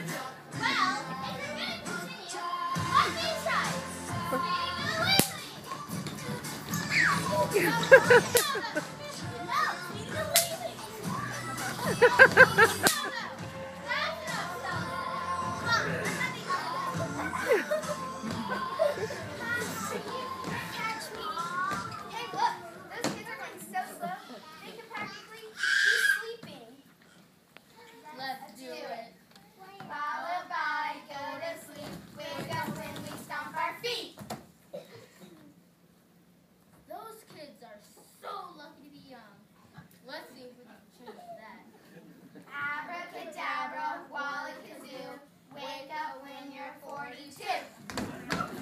Well, if you're going to continue, let me try. Let's do it. Lullaby, go to sleep. Wake up when we stomp our feet. Those kids are so lucky to be young. Let's see if we can change that. Abracadabra, wallakazoo. Wake up when you're 42.